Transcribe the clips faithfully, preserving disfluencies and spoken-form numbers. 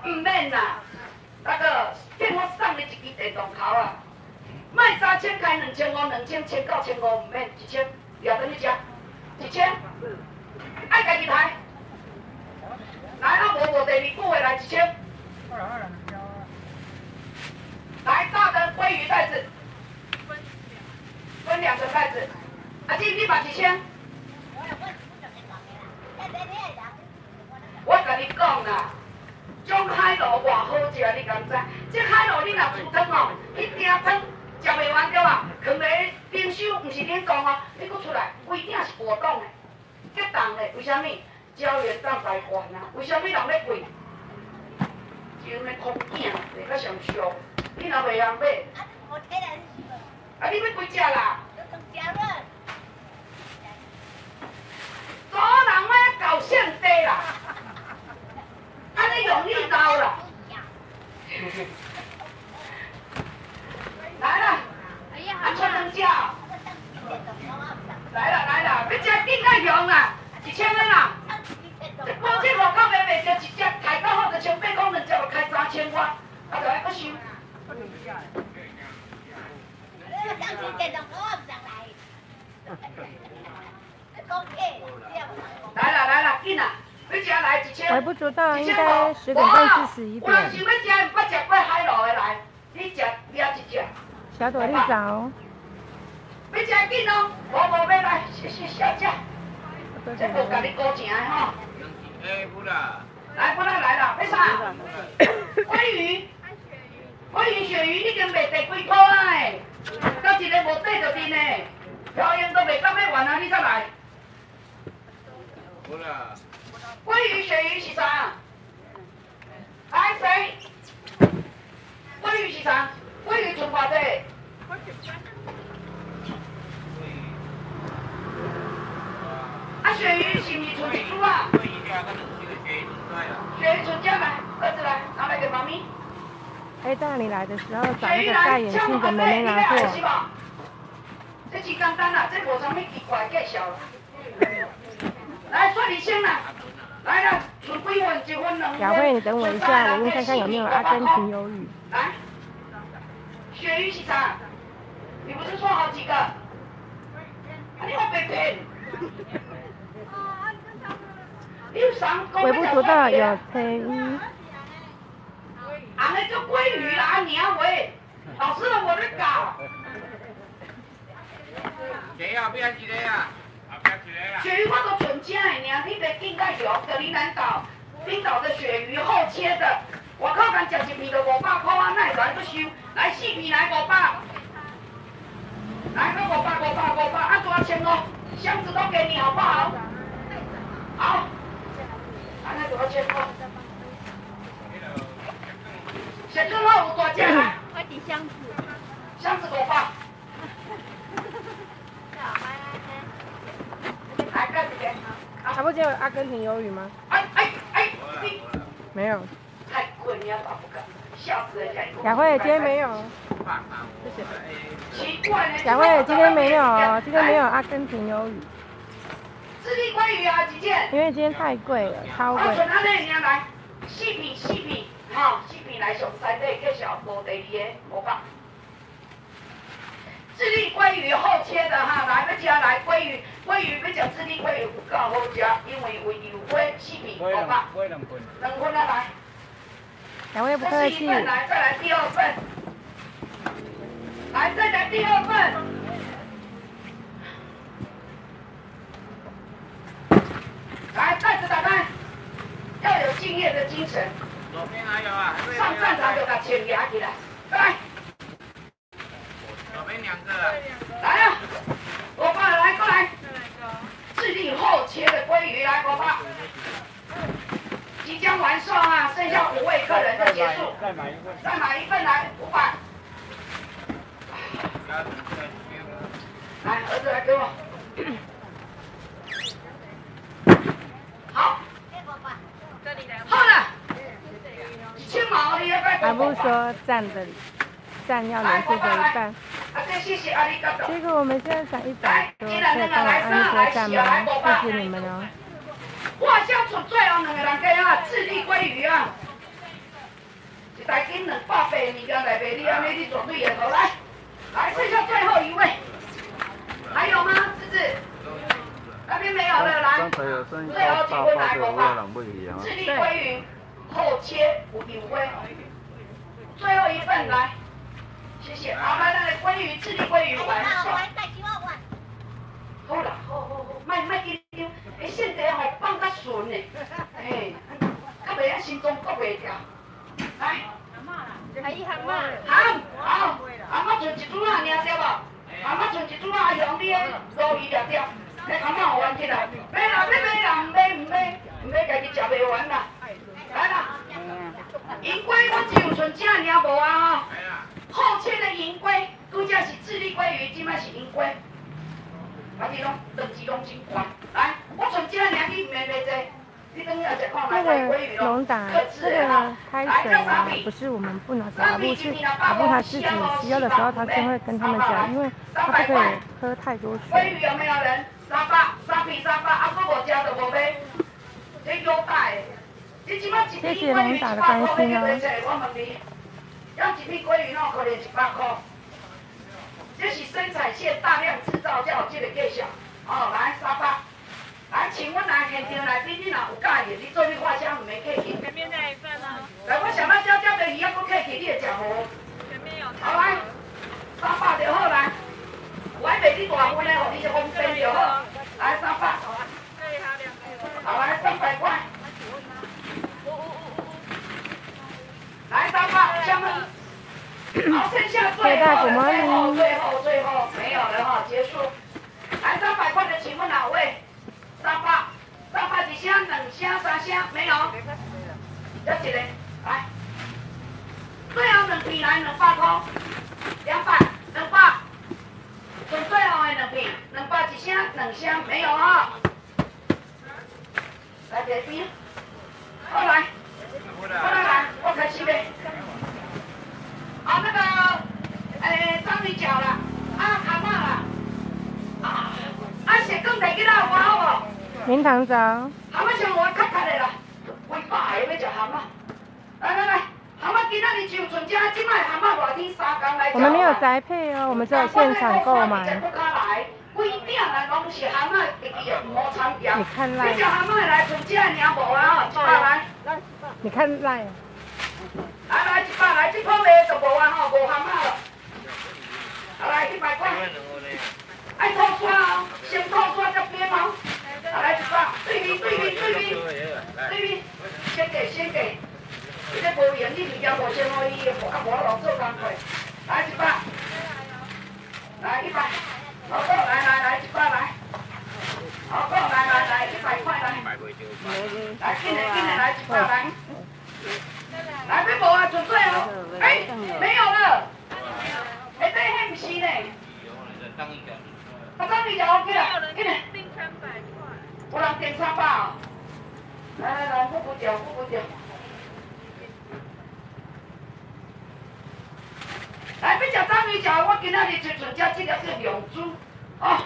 唔免啦，那个骗我送你一支电动烤啊，卖三千开两千五，两千千到千五唔免，一千了等你吃，一千，爱家己抬。来，啊无无第二句的来一千。来大的鲑鱼袋子，分两个袋子。阿弟，你把一千。我甲你讲啦，种海螺偌好食，你敢知？这海螺你若煮汤哦，一鼎汤食袂完对吧？放咧冰箱，唔是冷冻哦，你搁出来，规鼎是果冻的，结冻的。为虾米？胶原蛋白高啊？为虾米人咧贵？因为空囝卖较上俗，你若袂晓买，啊你要几只啦？做人要搞现地啦，安尼容易到啦。来了，啊出两只，来了来了，要吃顶个羊啊，一千个啦。保证外口卖袂着一只，抬到好就千八公两只，就开三千外，啊就爱搁收。来了来了，紧啦！你吃来一千。 微不足道，应该十点半至十一点。 有人想要吃，不吃过海螺的来，你吃抓一只。 小朵莉早。 要吃紧哦，无无要来，谢谢小姐。这无甲你估钱的吼。哎，不啦。来，不啦来了，要啥？鲑鱼，鲑鱼、鳕鱼已经卖第几箍啊？诶，到一个无缀着面的，表演都未到要完啊，你才来。不啦。鲑鱼、鳕鱼是啥？来谁？鲑鱼是啥？鲑鱼存偌济？啊，鳕鱼是毋是存一株啊？鳕鱼存家来，儿子来，拿来给妈咪。 哎，当你来的时候，找一个戴眼镜的妹妹拿货。 这真简单啦，这无啥物奇怪介绍啦。来，算你先啦。来了，存几份？一份两份。 雅慧，你等我一下，我问看看有没有阿根廷鱿鱼。 来，鳕鱼是啥？你不是说好几个？啊，你会被骗。 微不足道有配音。 啊，那叫鲑鱼啦，你啊喂，老师了我在搞。谁啊？不要几个啊？鳕鱼我都存正的呢，你得更加油，格陵兰岛、冰岛的鳕鱼厚切的，我靠，敢吃一片就五百块啊，那会来不收？来四片来五百，来个五百五百五百，按多少钱哦？箱子都给你好不好？好。安尼多少钱哦？小猪肉有大只啦。 我伫箱子。 箱子五百。来，干一个。 阿伯姐有阿根廷鱿鱼吗？ 哎哎哎！ 没有。 太贵，你要打不敢，笑死人家。 雅慧今天没有。谢谢。奇怪呢。 雅慧今天没有哦，今天没有阿根廷鱿鱼。 智利鲑鱼啊，几件？ 因为今天太贵了，超贵。 存哪里？你来，四片四片，哈，四片来上山底介绍无第二个五百。智利鲑鱼厚切的哈，来要吃来鲑鱼，鲑鱼要吃智利鲑鱼有够好吃，因为有有龟四片五百。两份。两份啊来。 两位不客气。 来，再来第二份。来，再来第二份。来，袋子打开，要有敬业的精神。左边还有啊，上战场就把钱压起来，来。左边两个。来啊，我爸来过来。智利厚切的鲑鱼来，我爸。即将完售啊，剩下五位客人就结束。再买一份。再买一份来，五百。来，儿子来给我。好，好了，一千毛你要不要？ 阿布说站的站要人数的一半。结果我们现在才一百多，可以帮我按一波赞吗？谢谢你们哦。 我想出最后两个人给啊，智利鲑鱼啊， 台斤两百八的物件来卖，你安尼你绝对会好来。来，剩下最后一位，还有吗？芝芝？那边没有了，来。最后几份来讲吧。智利鲑鱼后切有油粿，最后一份来，谢谢。好，来来来，鲑鱼智利鲑鱼完算。好啦，好好好，卖卖紧张，诶，现在吼放较顺的，嘿，较袂啊心脏搁袂跳。来。还一行嘛？行，好，阿妈剩一组仔尔对无？阿妈剩一组仔，用你的鲈鱼条条，来阿妈互完起来。买啦，要买啦，唔买唔买，唔买家己食袂完啦。来啦，银龟我只有剩这尔无啊吼。后切的银龟，拄则是智利鲑鱼，即摆是银龟。啊，你拢等级拢真悬。来，我剩这尔，你唔买袂济。这个龙打，这个开水啊，不是我们不拿给阿布，是阿布他自己需要的时候，他先会跟他们讲，因为他不可以喝太多水。鲑鱼有没有人？三百，三皮三百，阿布无加就无买，这优待。谢谢龙打的关心哦。我问你，要一片鲑鱼喏，可能一百块。这是生产线大量制造才有这个价钱。哦，来三百。来，请问来现场来宾，你若有介意，你做你花香唔免客气。前面那一份呢？来，我想要椒椒的鱼要不客气，你会食无？前面有。好来，三百就好来。我还袂你大份的，互你一封边就好。来三百。好来三百块。来三百，香吗？好，剩下最后、最后、最后、最后没有了哈，结束。来三百块的，请问哪位？三百，三百一箱、两箱、三箱，没有？要一个，来，最后两片来两百块，两百，两百，剩最后的两片，两百一箱、两箱，没有啊？来这边，过来，过来来，我开始呗。啊，那个，诶，章鱼脚啦，啊，蛤蟆啦，啊，啊，雪กุ้摕去哪有好无？明堂早。蛤蟆像我较较的啦，几百个要食蛤蟆。来来来，蛤蟆今仔日就存只，即摆蛤蟆热天三工来。我们没有宅配哦，我们只有现场购买。规鼎啊，拢是蛤蟆自己的无参标。你看赖。你叫蛤蟆来存只尔无啊？一百来。你看赖。来来一百来，这块卖就无啊吼，无蛤蟆了。来一百块。爱吐沙哦，先吐沙再编毛。来一百，对面对面对面对面，先给先给。这个无用，你物件无先可以，啊无落做工课。来一百，来一百，好够，来来来一百来，好够，来来来一百块来，来进来进来来一百来，来要无啊，准备哦，哎没有了，哎这迄不是呢，啊章鱼就 OK 了，进来。有人订三百哦，来来来，付不掉，付不掉。来，要食章鱼脚，我今仔日就剩只这条叫龙珠，哦。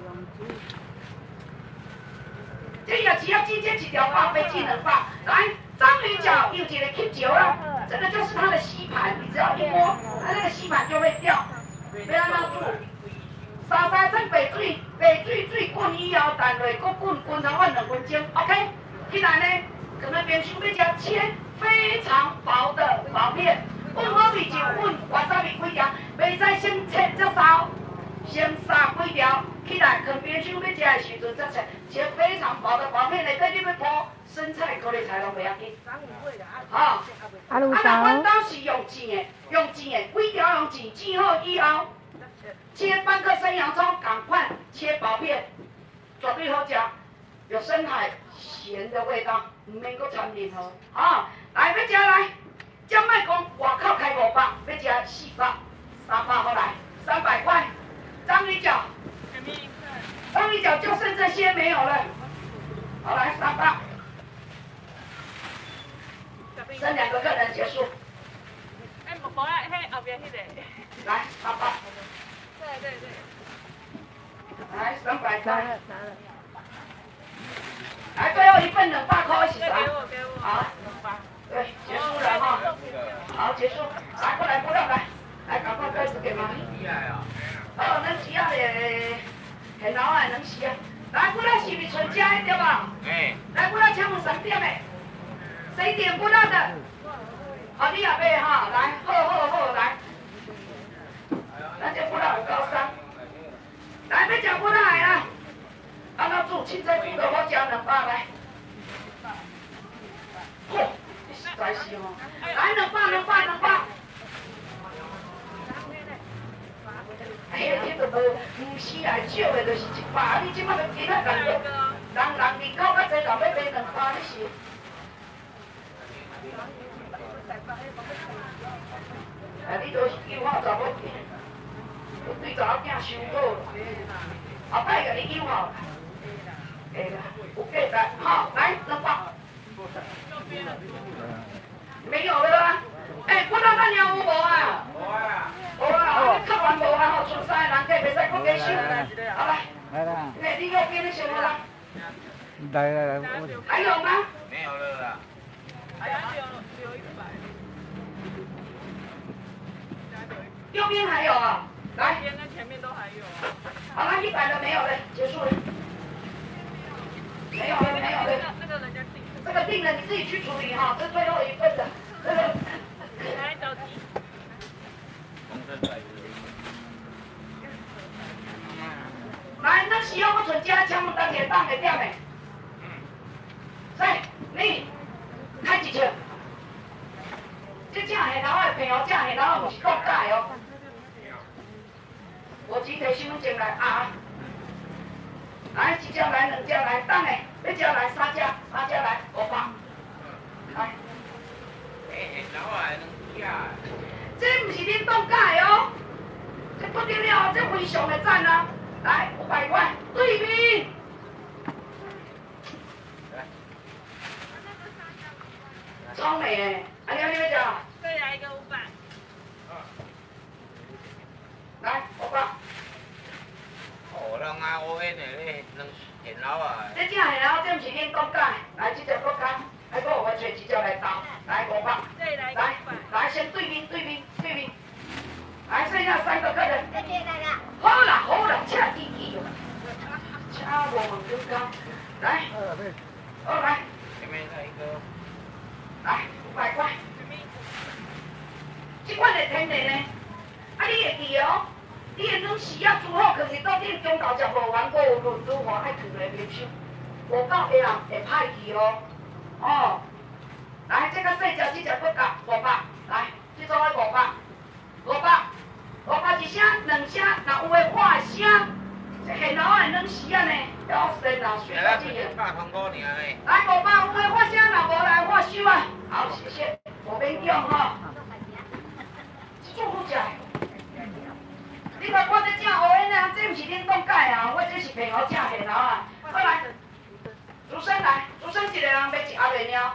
这要只要今天一条八飞机两百，来，章鱼脚有一个吸脚啊，这个就是它的吸盘，你只要一摸，它那个吸盘就会掉，不要闹住。沙沙蒸白水，白水水滚以后，淡落，搁滚滚长换两分钟 ，OK。起来呢，可能边手要加切非常薄的薄片，滚好味就滚，哇沙米几条，袂使先切这烧，先杀几条。起来，可边手要食的时阵再切，切非常薄的薄片，内底你要铺生菜、高丽菜拢袂要紧。啊，啊，阮兜是用煎的，用煎的，几条用煎，煎好以后。切半颗生洋葱，赶快切薄片，绝对好吃，有深海咸的味道，唔免搁掺任何。啊，来要食来，将卖讲外口开五百，要食四百、三百好来，三百块。章鱼脚，章鱼脚就剩这些没有了。好来三百，剩两个客人结束。哎，无无啊，迄后边迄个。来三百。对对对，来三百块，拿了拿了，来最后一份两百块是啥？好，对，结束了哈，好。 两时啊。来，我咱是毋是存家的对吧？哎。来，我咱请问三点的，谁点不到的？好，你也买哈，来，好好好，来。咱这不到有高三。来，要食不到来啊！安怎煮？凊彩煮到我食两百来。嚯，你实在是哦！来，两百，两百，两百。哎呀，这都无，唔是来少的，就是一百。你即摆都今仔人人人人口较济，人要买两百，你是？啊，你都是友好查某囝，我对查某囝伤好啦。后摆甲你友好啦。会啦，有价值，好，来两百。没有了啦。哎，骨头咱娘有无啊？无啊。无啊，你较完无啊？吼，出山的人计袂使搁继续。好来。来啦。哎，你右边的什么啦？来来来，还有吗？没有了啦。还有只有一百。右边还有啊？来。右边跟前面都还有啊。好了，一百的没有了，结束了。没有了，没有了。这个人家定。这个定了，你自己去处理哈，这是最后一份的。这个。来，着急。来，咱需要我存家枪当一个当会点的。来，你开几枪？这正下头的朋友，正下头不是国家的哦。我只摕身份证来啊！来，一只来，两只来，等下要只来三只，三只来五百。来。诶，老啊，两只。这不是恁当假的哦，这不得了，这非常的赞啊！来，五百块，对面。超美诶！安尼安尼要吃？再来一个五百。来，五百。哦，人啊，乌烟的咧，两现老啊。这只现老，这不是恁国家，来，这只国家，还搁有我找一只来斗，来五百。来，来，先对面，对面，对面。来，剩下三个客人。好啦，好啦，车滴滴哦。车无问更高，来。好来。前面来一个。来，五百块。这款的天然的，啊，你会记哦？你的软丝啊煮好，可是到顶中昼食无完，我有论如何爱放来冰箱，无到下人会歹去哦。哦，来，这个细只这只搁加五百，来，这组的五百，五百，五百一声，两声，若有的喊声，这现老的软丝啊呢，要生啊，水到这个。百通过尔嘞。来，五百，有的喊声，若无来喊收啊。好，谢谢，无免讲哈。这好食。你看我这正乌烟啊，这毋是恁讲假啊，我这是平湖正现老啊。好来，主生来，主生一个人要一盒的猫。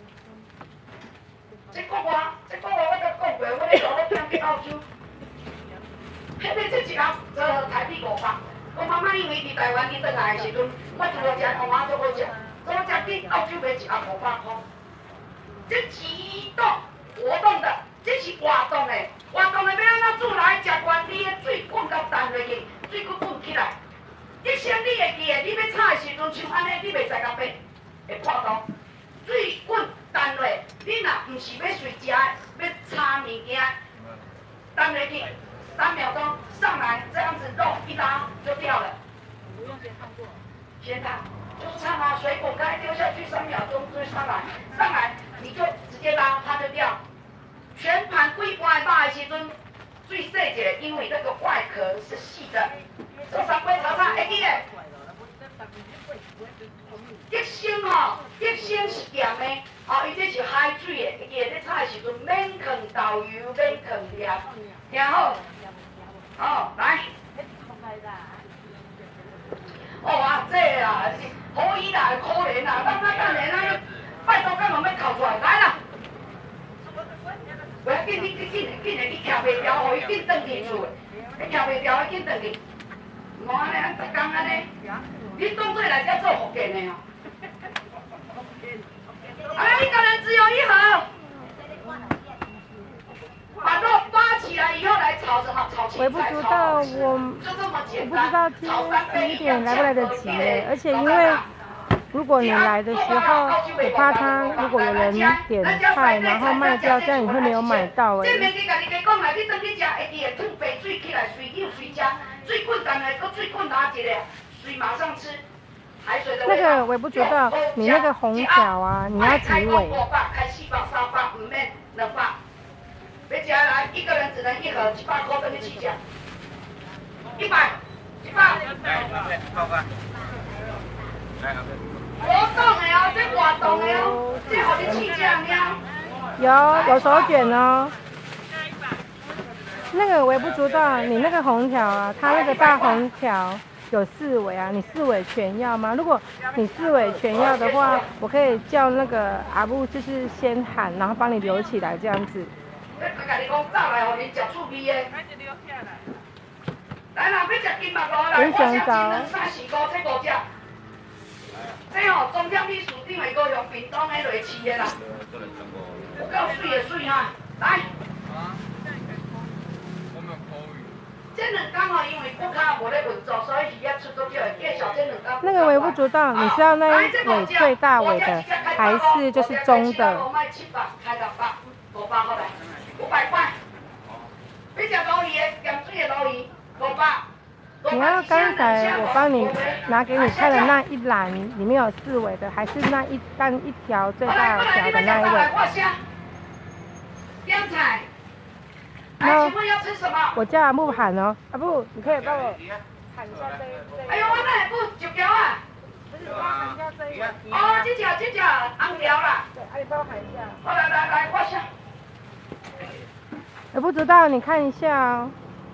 这个我，这个我我都讲过，我咧老我囝去澳洲，迄个这一盒折合台币五百。我妈妈因为伫台湾伊转来的时阵，我就我食红花足好食，所以我才去澳洲买一盒五百块。这激动活动的，这是活动的，活动的要安怎煮来食完，你的水滚到淡落去，水滚滚起来。一声你会记的，你要炒的时阵像安尼，你袂使甲掰，会破洞。水滚淡落，你若毋是要随食的，要炒物件，淡落去三秒钟上来，这样子肉一拉就掉了。不用先烫过。先烫。就是烫啊，水滚开丢下去三秒钟就上来，上来你就直接拉，它就掉。全盘规盘肉的时阵，最细一个，因为这个外壳是细的。这三杯炒菜会记的。吉星吼，吉星是咸的，哦，伊这是海水的，会记得你炒的时阵免放豆油，免放盐，听好。哦，来。哦啊，这啊，可以啦，可怜啦，咱咱等下咱拜托干嘛要扣出来？来啦！不要紧，你紧紧紧的，你徛袂牢，互伊紧转去厝的。你徛袂牢，伊紧转去。无安尼，咱逐工安尼，你当做来遮做福建的哦。啊，一个人只有一盒。把肉扒起来以后来炒什么？炒青微不足道，我我不知道今天十一点来不来得及耶，而且因为如果你来的时候，我怕他如果有人点菜然后卖掉，这样你会没有买到哎。那个微不足道，你那个红条啊，你要几尾？要吃来，一个人只能一盒，一百块等于七只，一百，一百。来，报关。来，活动的哦，这活动的哦，这互你七只猫。有有手卷哦。那个微不足道，你那个红条啊，它那个大红条有四尾啊，你四尾全要吗？如果你四尾全要的话，我可以叫那个阿布就是先喊，然后帮你留起来这样子。我甲你讲，早来，互恁食趣味的。来啦，要食金目螺来，我写一两三四五，这五只。这吼中央秘书长的高雄屏东的落市的啦，有够水的水哈，来。这两天吼，因为顾客无咧运作，所以鱼仔出足少，介绍这两天。那个微不足道，你是要那尾最大尾的，还是就是中的？五百块来，五百块。你食鲈鱼的，咸水的鲈鱼，五百。你要刚才我帮你拿给你看的那一篮，里面有四尾的，还是那一单一条最大条的那一尾？香菜。那请问要吃什么？我叫阿木喊哦，阿木，你可以帮我喊一下这这。哎呦，我那不九条啊？不是，我喊一下这一尾。哦，这条这条红条啦。对，阿你帮我喊一下。好，来来来，我下。我不知道，你看一下哦。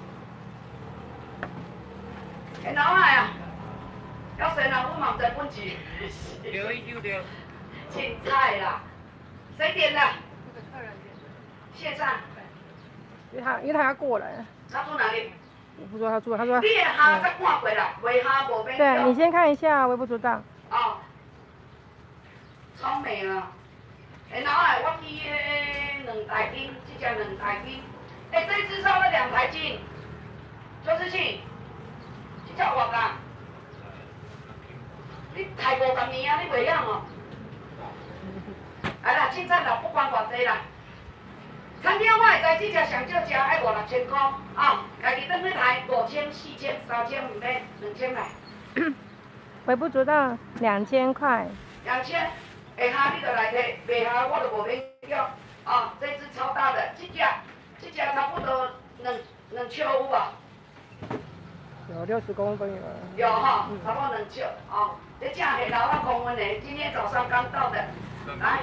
哎，老海啊，要谁人我嘛唔知本钱。留一丢丢。青菜啦，谁点的？这个客人点的。线上。因为他因为他要过来。他住哪里？我不知道他住，他说。你下再看过来，未下无免。对，你先看一下，微不足道。哦。超美啊！哎，老海，我去迄两台斤，这只两台斤。哎，这只烧了两台斤。周志庆，这只有偌干？你抬五十年啊，你袂晓哦。哎啦，凊彩啦，不管偌济啦。餐厅我会知，这只上少食爱五六千块，啊，家己转去抬五千、四千、三千唔免，两千来。微不足道，两千块。两千，下下你就来摕，袂下我就无免叫。啊，这只超大的，这只，这只差不多两两尺有吧？有六十公分有。有哈，差不多两尺，哦，这只是老二公分的，今天早上刚到的，来。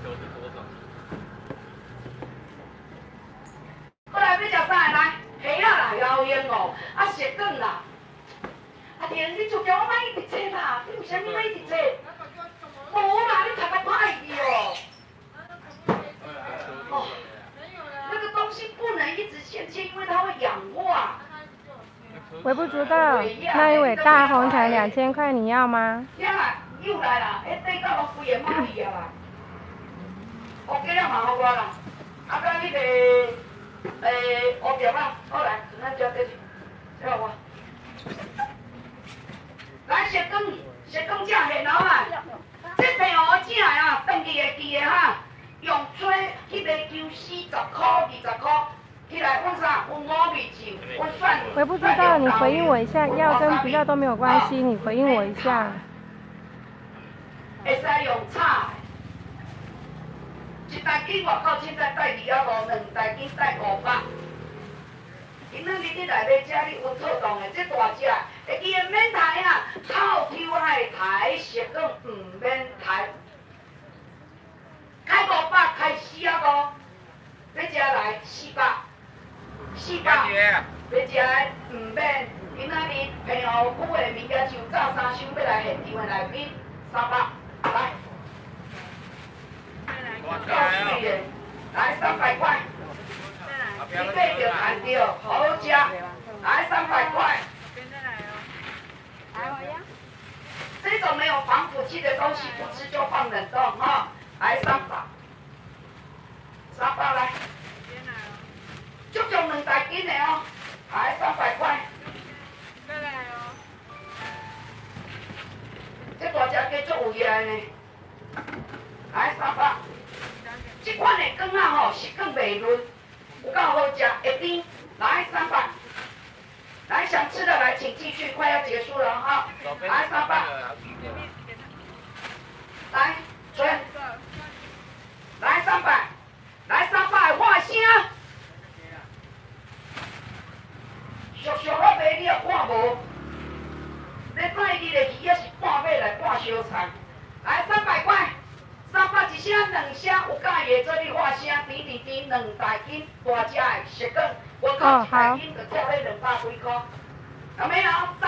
过来要食啥？来，虾啊啦，捞烟哦，啊蛇卷啦。阿田，你就叫我买一直切啦，你为啥物买一直切？无啦，你读个歹去哦。哦，那个东西不能一直现切，因为它会氧化。微不足道，那一尾大红条两千块，你要吗？要啦，又来啦，迄底到我规个买去啊啦。OK 了嘛，好我啦，啊甲迄个。诶，乌条啊，好来，咱交这去，这个我。来，蛇羹，蛇羹正现老啊！这片蚵正啊，当季会记的哈，用吹迄个九四十块、二十块，起来阮啥？阮五味酒，阮蒜。我不知道，你回应我一下，要跟不要都没有关系，你回应我一下。会使用炒。一台斤外口凊彩带二啊五，两台斤带五百。今仔日你来要吃，你温透冻的，这大只，会记的免抬啊，套抽爱抬，蛇羹唔免抬。开五百，开四啊五，要吃来四百，四百。要吃的唔免，今仔日平湖区的物件像早三箱要来现场的内面，三百，来。够水的，来三百块，你买就看到，好吃，来三百块。这种没有防腐剂的东西不吃就放冷冻哈，来三百，三百来，足足两台斤的哦，来。 美轮，有够好食，一丁来三百。来想吃的来，请继续，快要结束了哈。来三百，来春，来三百，来三百画声。俗俗我卖你也看无，你带你的鱼也是半买来半小菜。来三百块，三百一声两声，有介意做你画声，甜甜甜两大斤，大只的石梗，我讲一大斤就跳迄两百几块。有没有？